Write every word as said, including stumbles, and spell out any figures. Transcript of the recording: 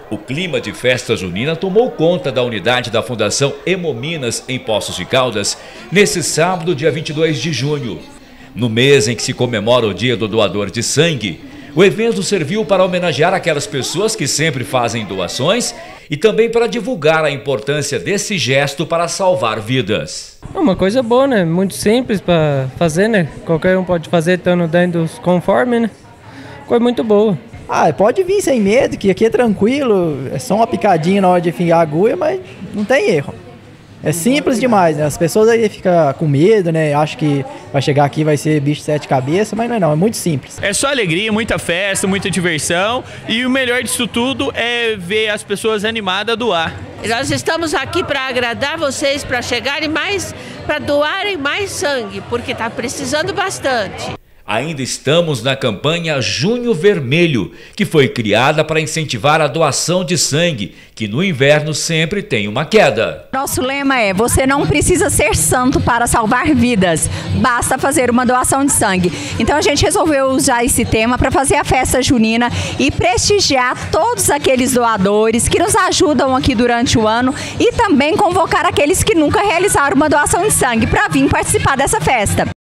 O clima de festa junina tomou conta da unidade da Fundação Hemominas em Poços de Caldas nesse sábado, dia vinte e dois de junho. No mês em que se comemora o Dia do Doador de Sangue, o evento serviu para homenagear aquelas pessoas que sempre fazem doações e também para divulgar a importância desse gesto para salvar vidas. É uma coisa boa, né? Muito simples para fazer, né? Qualquer um pode fazer estando dentro dos conformes, né? Coisa muito boa. Ah, pode vir sem medo, que aqui é tranquilo, é só uma picadinha na hora de enfiar a agulha, mas não tem erro. É simples demais, né? As pessoas aí ficam com medo, né? Acham que vai chegar aqui vai ser bicho de sete cabeças, mas não é não, é muito simples. É só alegria, muita festa, muita diversão e o melhor disso tudo é ver as pessoas animadas a doar. Nós estamos aqui para agradar vocês, para chegarem mais, para doarem mais sangue, porque está precisando bastante. Ainda estamos na campanha Junho Vermelho, que foi criada para incentivar a doação de sangue, que no inverno sempre tem uma queda. Nosso lema é: você não precisa ser santo para salvar vidas, basta fazer uma doação de sangue. Então a gente resolveu usar esse tema para fazer a festa junina e prestigiar todos aqueles doadores que nos ajudam aqui durante o ano e também convocar aqueles que nunca realizaram uma doação de sangue para vir participar dessa festa.